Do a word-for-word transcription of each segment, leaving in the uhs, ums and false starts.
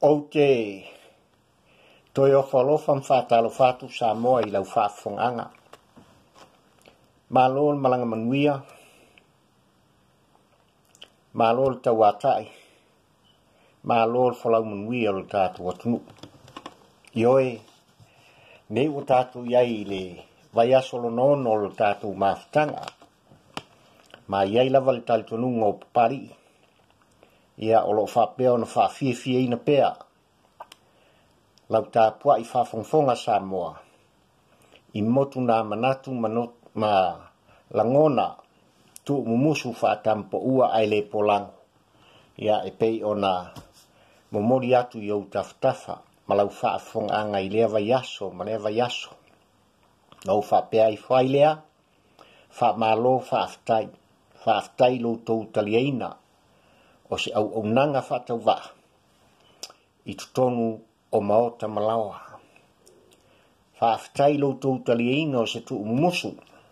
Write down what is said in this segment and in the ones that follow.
O te toi o whalofa mwhātalo whātu Samoa i lau whaafonga. Mālol malanga manuia. Mālol tauatai. Mālol whalau manuia o tātu atunu. Ioe, nei o tātu iai le vaiasolo nono o tātu mawhitanga. Ma iai lava le talitonunga o Papalii. Ia o lo whapea o na whawhiawhia ina pea. Lau tāpua i whawhongfonga Samoa. I motu nā manatu manot ma langona tu mumusu Tama Poua ai le Polago. Ia e pei o na momori atu i au taftafa. Ma lau whaafonga i lea vaiaso, ma lea vaiaso. Nau whapea i whai lea. Whamalo whaaftai. Whaaftai lo tau taliaina. O se au au nanga whatau wa. I tutonu o maota malawa. Whaaftai lo tau taliaina o se tu umusu.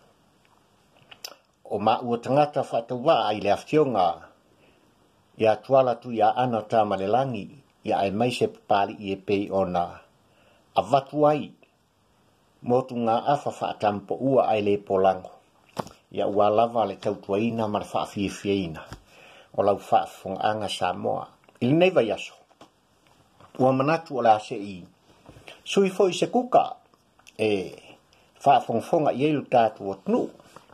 O maua tangata whatau wa ai le aftionga. Ia tuala tu ia ana Tama lelangi. Ia ai mai se Papalii e pei ona. A watu ai. Motu ngā awha wha Tama Poua ai le Polago. Ia ua lava le tautuaina ma le whaafiefiaina. O lau whaafonganga Samoa. Ili nei vai aso. Ua manatu o la se i. Sui foi se kuka. E whaafongfonga i elu tātu o tunu.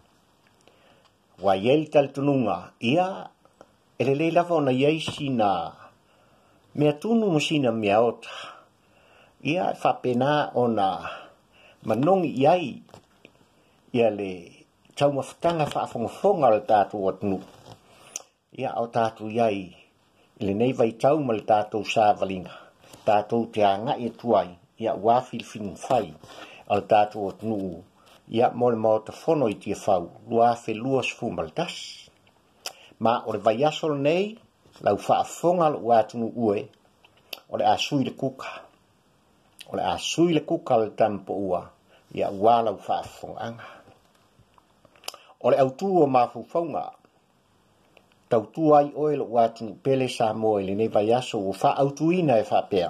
Wa iei talitununga. Ia. Ele le lava o na iei sina. Mea tunu mo sina mea ota. Ia whapena o na manongi iai. Ia le tau mawhitanga whaafongfonga le tātu o tunu. Ia o tātou iai, ili nei vai tau ma le tātou sāvalinga. Tātou te anga e tuai, ia wāwhil fin whai, al tātou o tunu. Ia mole mao te whono i tia whau, lua whe lua sfu maltas. Ma o le vai asol nei, lau whaafonga lo wātunu ue, o le asui le kuka. O le asui le kuka le Tama Poua, ia wā lau whaafonganga. O le autu o mawhauwhaunga, tau tu ai oe lo watu pele Samoa ili ne vai aso o wha autuina e wha pea.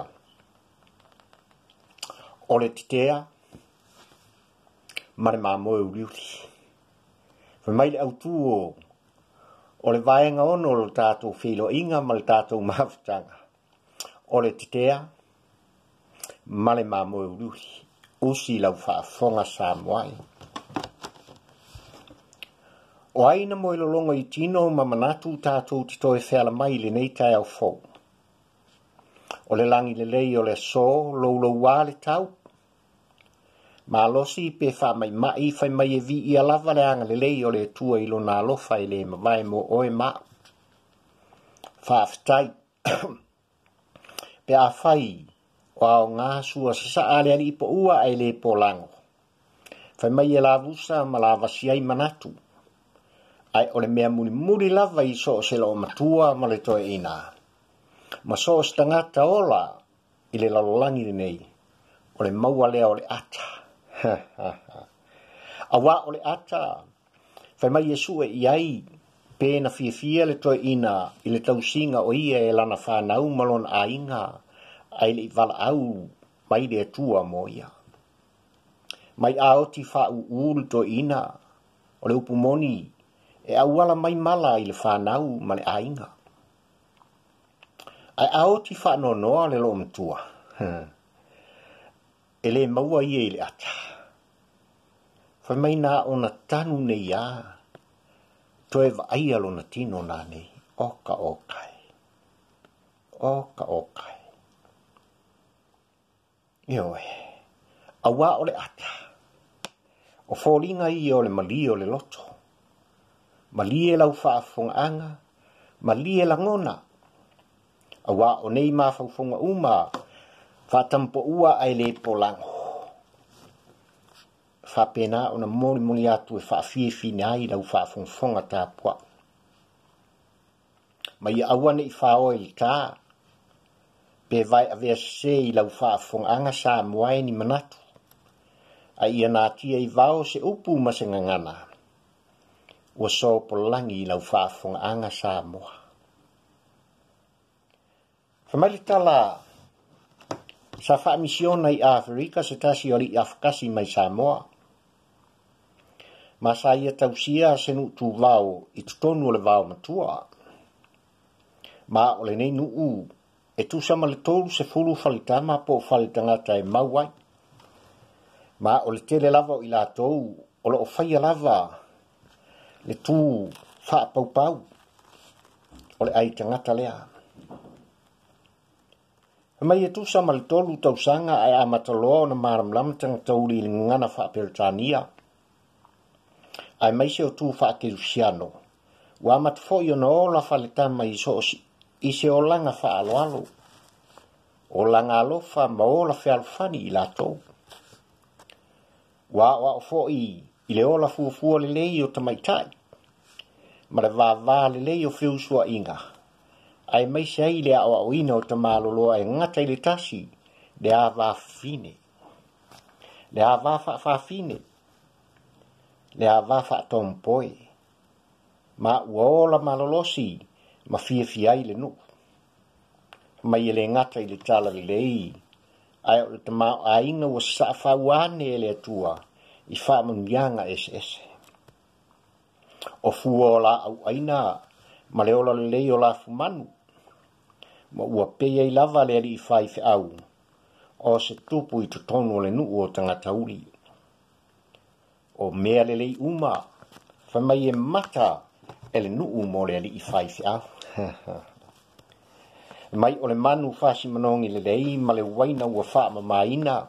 O le titea, mare mā moe uriuri. Wha mai le autu o, o le vaenga ono lo tātou whilo inga ma le tātou mawhitanga. O le titea, mare mā moe uriuri. Usi lau wha fonga Samoa. O aina mo ilo longa i tino ma manatu tātou tito e wheala mai le nei tai au fau. O le langi le lei o le so, lo lo wale tau. Ma losi pe wha mai mai, whai mai e vi i alava le anga le lei o le tua ilo nā lofa i le mawai mo oe ma. Whaaftai. Pe a whai, o au ngā sua sasa ale ali i po ua ai le Polago. Whai mai e la vusa ma la vasiai manatu. Ai o le mea muni muri lava i so se lo matua ma le toe ina. Ma so se tangata ola i le lalolangi le nei. O le maua lea o le ata. Awa o le ata. Whai mai Yesu e iai. Pēna fia fia le toe ina i le tausinga o ia e lana whanau malon a inga. Ai le i vala au mai le tua mo ia. Mai a oti wha u ulu toe ina. O le upumoni. E awala mai mala i le whanau ma le ainga. Ai aoti whano noa le lo mtua. E le maua ia i le ata. Whai mai nā o na tanu nei a. Toe wa aia lo na tino nā nei. Oka okai. Oka okai. Ioe. Awa o le ata. O fōringa i o le mali o le loto. Malie lau whaafonga, malie langona. Awa o nei mawhaufonga uma, Tama Poua ai le Polago. Whapena o na moni moni atu e whaafiefi ai lau whaafonga tāpua. Mai awane i whao i tā. Pe vai avea se i lau whaafonga Samoa ni manatu. Ai ia nātia i vao se upu ma se ngangana. Ua so polangi lau whaafonga Samoa. Whamari tala Sa whaamisiona i Afrika se tasi ori i Afkasi mai Samoa. Ma sa ia tausia se nu tu vau i tutonu o le vau matua. Ma o le nei nuu e tu sama le tolu se fulu falitama po falitangata e mauai. Ma o le tele lava o i la tou o le o whaia lava le tu wha pau pau o le ai tangata lea. Mai e tu sama le tolu tausanga ai amataloa o na maramlam tangatauri le ngana wha peritania. Ai mai se o tu wha kerusiano. Wa matfo i ona o la falitama i so i se o langa wha alo alo. O langa alofa ma o la whealfani i la tou. Wa wa o fo i i le ola fuafua le lei o tamaitai. Ma le vāvā le lei o whiusua inga. Ai mai se ai le awa o ina o tamaloloa e ngata i le tasi le a vāwhine. Le a vāwhawhine. Le a vāwhatompoi. Ma ua ola malolosi ma fia fia i le nu. Mai e le ngata i le tala le lei. Ai o le tamau a inga ua sa whauane e le atua i whaamanuianga ese ese. O fua o la au aina ma le ola le lei o la fumanu. Ma ua pea i lava le ali i whaife au. O se tupu i tutonu o le nuu o tangata uri. O mea le lei uma. Whamai e mata e le nuu mo le ali i whaife au. Mai o le manu whasi manongi le lei ma le waina ua whaama maina.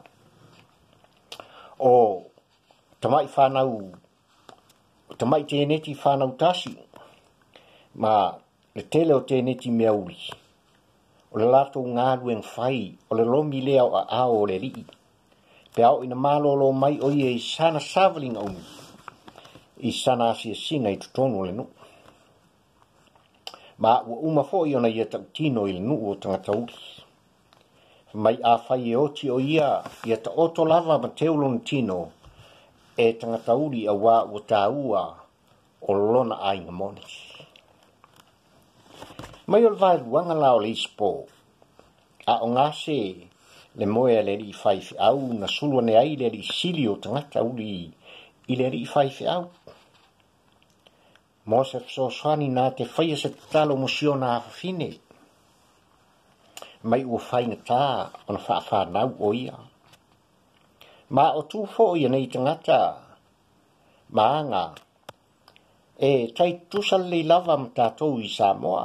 O tamai whanau. Tamai teneti whanau tasi. Ma le tele o teneti mea uri. O le lato ngāru en whai. O le lomi lea o a ao o le rii. Pe au ina malolo mai o ie i sana savaling au. I sana asia singa i tutonu o le nu. Ma ua uma fo i ona ia tautino i le nu o tangatauri. Mai a whai e oti o ia ia ta oto lava ma teulon tino e tangatauri a wā ua tāua o lona ainga moni. Mai o le vai ruanga lao le ispo. A o ngase le moe le li whaifi au na sulua ne ai le li sili o tangatauri i le li whaifi au. Mo se fsoswani nā te whaia se talo mosio nā hawhine. Mai ua whainga tā o na whaafānau o ia. Ma o tūfo ia nei tangata. Ma anga. E tai tusal le lava ma tātou i Samoa.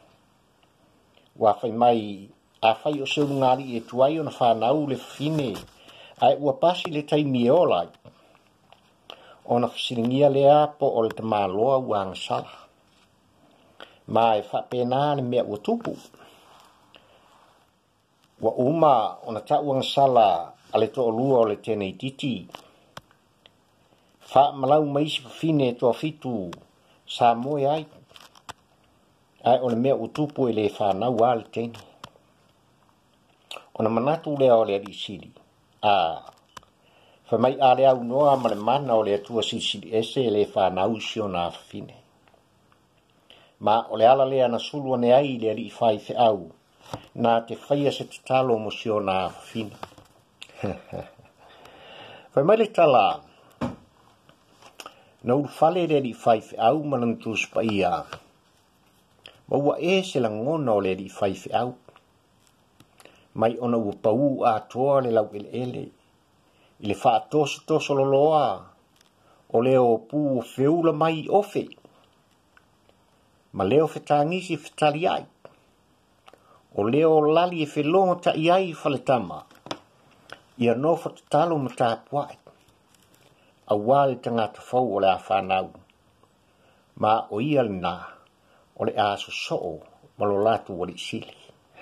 Wa whai mai a whai o seu ngāri e tuai o na whanau le whine. Ai ua pasi le tai miolai. O na whasiringia lea po o le tamaloa uang sala. Ma e whapena le mea ua tupu. Wa uma o na ta uang sala a le to olua o le tenei titi. Wha malau maisi whine toa fitu sa moe ai. Ai o le mea ua tupu e le whanau a le teni. O na manatu lea o le arisiri. Ah. Fa mai ale au noa ma le mana o le atua sisiri ese le whanau sio na fine. Ma o le ala lea na sulua ne ai le ali i whaife au. Na te whaia se te talo mo sio na fine. Fa mai le tala. Na uru fale le ali i whaife au manang tuspa ia. Ma ua e se la ngona o le ali i whaife au. Mai ona ua pau a toa le lau ele ele. I le wha toso toso loloa, o leo pu feula mai ofe. Ma leo whetangisi whetali ai. O leo lali e whelonga ta i ai whaletama. Ia no whatatalo ma tā puai. A wale tangata fau o le a whanau. Ma o ia le nā, o le a so soo, ma lo latu wali sili.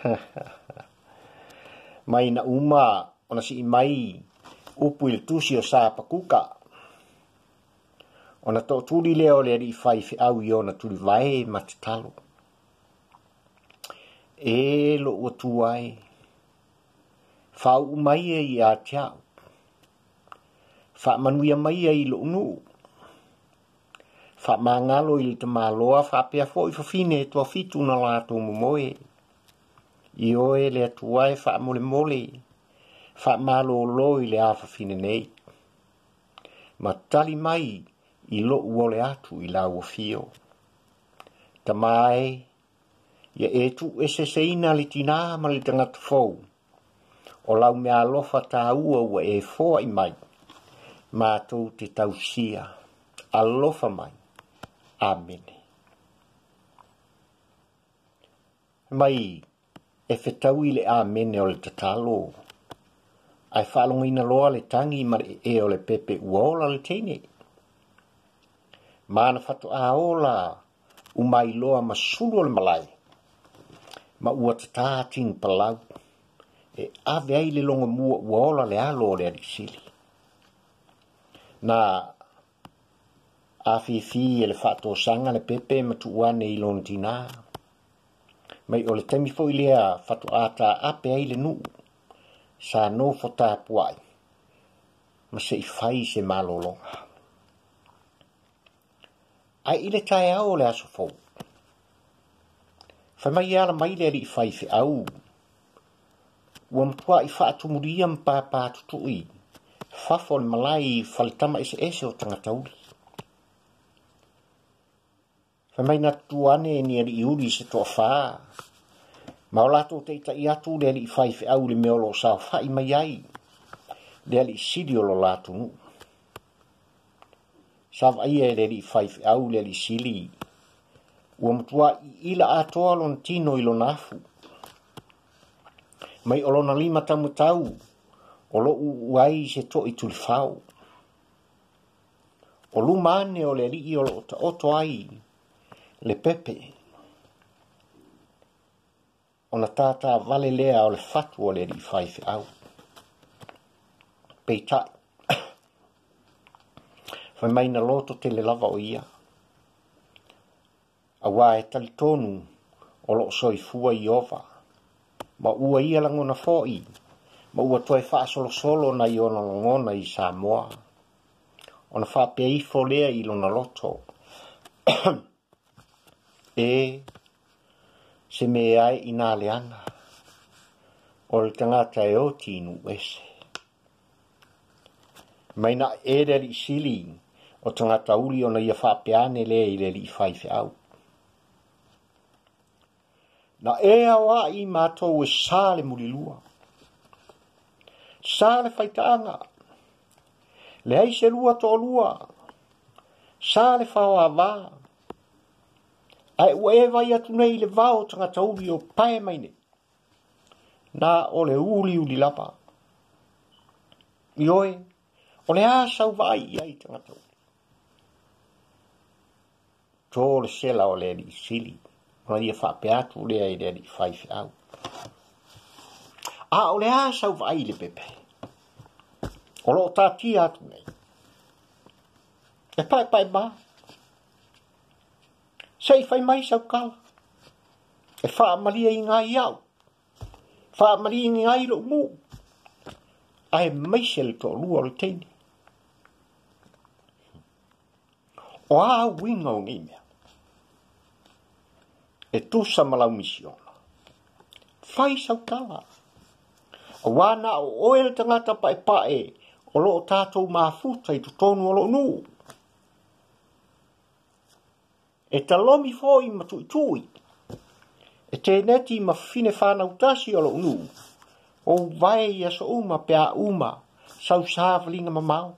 Mai na uma, ona si i mai, upu il tusi o sa pakuka. Ona to tuli leo le ri whaifi au i ona tuli vai matatalo. E lo ua tuai. Whau mai e i a tiau. Wha manuia mai e i lo unu. Wha mangalo i le te maloa wha pia fo i whawhine tua fitu na lato momoe. I oe le atuai wha mole mole. Fa malo lo i le afa fine nei. Ma tali mai i lo uole atu i la uafio. Tamae, ia e tu ese seina li tina ma li tangata fou. O lau me alofa ta ua ua e foa i mai. Ma tau te tausia. Alofa mai. Amene. Mai, e whetau i le amene o le tatalo. Ai whalonga ina loa le tangi ma e o le pepe uola le teine. Mana whatu a ola umai loa ma sulu o le malai. Ma ua tatating palau. E ave ai le longa mua uola le alo o le arisili. Na a fi e le whato sanga le pepe ma tuwane i lon tina. Mai o le temi fo i lea whatu ata ape ai le nuu. Sa no fota puai. Ma se i fai se malolonga. Ai ile tae au le aso fau. Fai mai ala mai le i fai fi au. Ua mtua i wha atumuria mpa pa tutui. Fafo le malai falitama ese ese o tangatauri. Fai mai na tuane ni ali iuri se toa faa. Ma o lato te ita i atu le ali i fai fi au le meolo sao fai mai ai. Le ali i sidi o lo lato nu. Sav aia le ali i fai fi au le ali sili. Ua mtua i ila atoa lon tino i lo nafu. Mai o lona lima tamu tau. O lo uai se to i tulifau. O lumane o le ali i o lo oto ai. Le pepe. Ona tata vale lea o le fatu o le li fai fi au. Peitai. Fai mai na loto te le lava o ia. A wae tali tonu o lo soi fua i ova. Ma ua ia langona foi. Ma ua toe faa solo solo na i ona langona i Samoa. Ona faa peifo lea i lona loto. E se me ai ina leanga. O le tangata e o tinu ese. Maina e le li sili o tangata uli o na ia whapeane le i le li whaife au. Na e awa i mātou e sāle mulilua. Sāle whaitaanga. Le aise lua to lua. Sāle whawa wā. Ai ua e vai atu nei le vao tangata uli o pae maine. Na o le uli uli lapa. Ioe, o le asau vai ai tangata uli. Tō le sela o le li sili. Ona ia whape atu lea i le li whaifi au. A o le asau vai le pepe. O lo tāti atu nei. E pae pae ba. Sei fai mai sau kala. E wha maria i ngai au. Wha maria i ngai lo mu. Ai mai se le to lua le teini. O a winga o ngai mea. E tusa malau misiona. Fai sau kala. A wana o oe le tangata pae pae. O lo tātou mafuta i tutonu o lo nu. E talomi foi ma tui tui. E te neti ma fine whana utasi o lo nu. O vai ia so uma pea uma. Sau sāvalinga ma mau.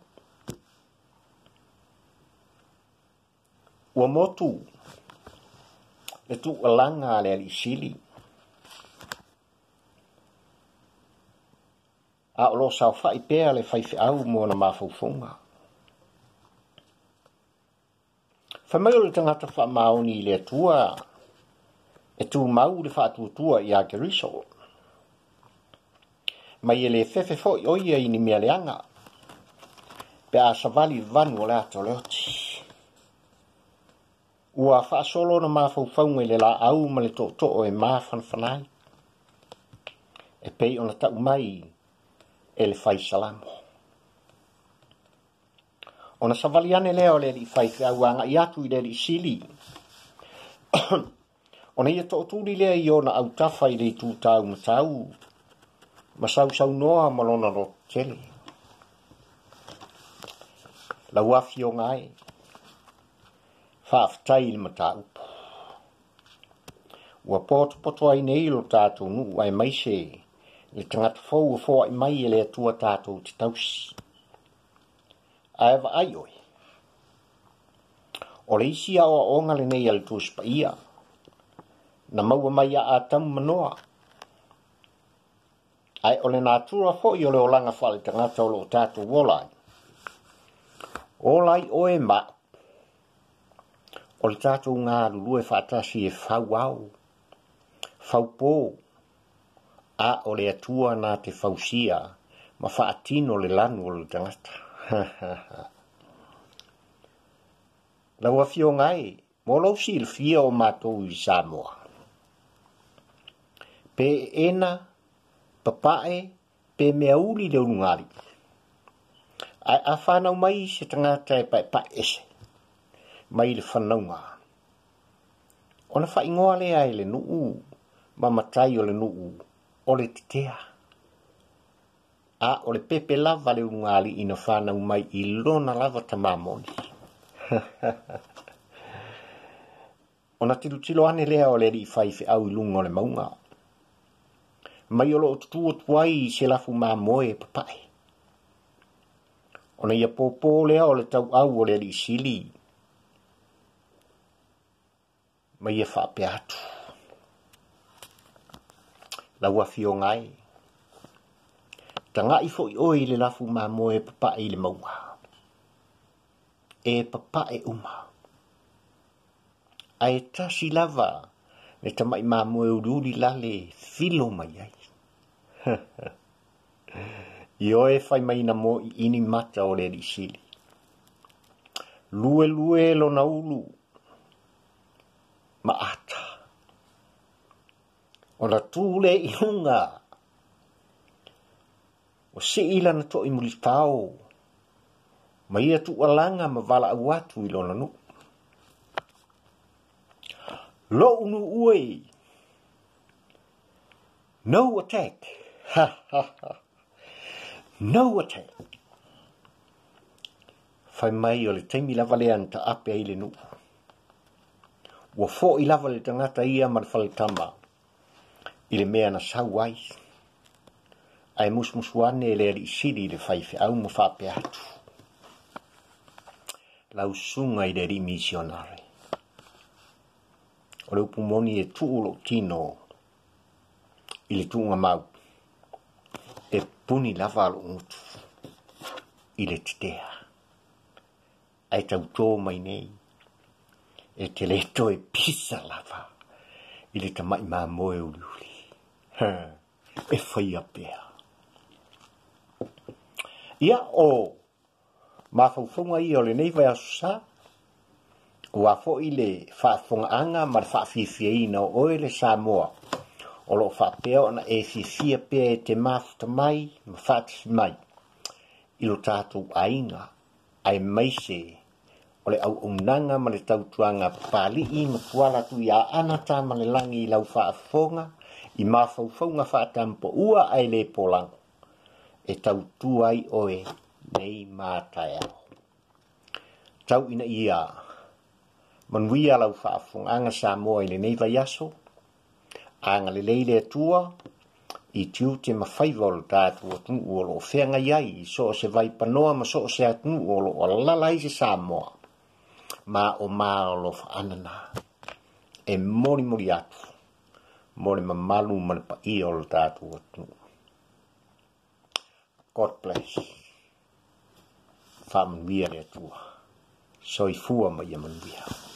Ua motu. Le tu alanga le ali sili. A o lo sau fai pea le fai au mo na mawhauwhunga. Whamau le tangata wha maoni le tua. E tu mau le wha tua tua i a Geriso. Mai e le fefe foi oia i ni mea leanga. Pe a savali vanu o le ato leoti. Ua wha solo na mawhauwhaunga le la au ma le to to o e mawhanwhanai. E pei ona tau mai e le fai salamo. Ona savaliane leo le li fai whiauanga i atu i le li sili. Ona ia to tūri lea i ona au tafa i le tūtau matau. Masau sau noa malona ro tele. La wafio ngai. Whaaftai il mata upo. Ua poto poto ai nei lo tātou nu ai mai se le tangata fau fo ai mai ele atua tātou te tausi. Aewa ai oi. O le isi awa onga le nei al tuuspa ia. Na maua mai a atamu manoa. Ai ole nā tura fo i ole o langa whale tangata o lo tātou wolai. Olai oe ma. O le tātou ngā lulue whaatasi e whau au. Whau pō. A o le atua nā te whausia. Ma whaatino le lanu o le tangata. Lau a fio ngai. Mo lau si il fia o mātou i Samoa. Pe ena. Papae. Pe mea uli le unungari. Ai a whanau mai se tangata e pai pai ese. Mai le whanaunga. Ona wha ingoa lea e le nuu. Ma matai o le nuu. O le titea. A o le pepe lava le ungali ina whanau mai i lona lava tamamoni. Ona tilu tilo ane lea o le ri whaife au i lunga o le maunga. Mai o lo tutua tuai se lafu mamoe papai. Ona ia pōpō lea o le tau au o le ri sili. Mai ia whape atu. Lau a fio ngai. Tanga i fo i oi le lafu mamoe papai le maunga. E papai uma. Ai tasi lava. Le tamai mamoe ururi lale filo mai ai. I oe fai mai na mo i ini mata o le ri sili. Lue lue lo na ulu. Ma ata. O la tūle i hunga. O se ila na to i muli tau. Ma ia tu alanga ma vala au atu i lona nu. Lo unu ue. No attack. Ha ha ha. No attack. Fai mai o le taimi lava le anta ape ai le nu. Ua fo i lava le tangata ia ma le whale tama. I le mea na sau ai. Ai musmusuane le ri siri le whaife au mo whape atu. Lau sunga i le ri misionare. O le upumoni e tuulo tino. I le tunga mau. E puni lava alo ngutu. I le titea. Ai tau tō mai nei. E te leto e pisa lava. I le tamai maa moe uli uli. E whai apea. Ia o. Mawhauwhunga i o le nei vai asusa. Ua fo i le whaafonga anga ma le whaafifia i na oe le Samoa. O lo whaapea ona e fifia pea e te mafuta mai, ma whaatisi mai. I lo tātou ainga, ai maise, o le au unanga ma le tautuanga Papalii ma tuala tu ia anata ma le langi i lau whaafonga, i mawhauwhaunga Tama Poua ai le Polago. E tautua ai oe nei mātai au. Tau ina ia, manuia lau whaafonga anga Samoa i le nei vai aso, anga le leile atua, i tiu te mawhaiva o lo tātua tunu o lo whenga iai, so o se vai panoa ma so o se atunu o lo alalai se Samoa. Ma o maa o lo whaanana. E mori mori atu. Mori ma malu ma le pa i o lo tātua tunu. God bless. Whamanuia le atua. Soifua ma ia manuia.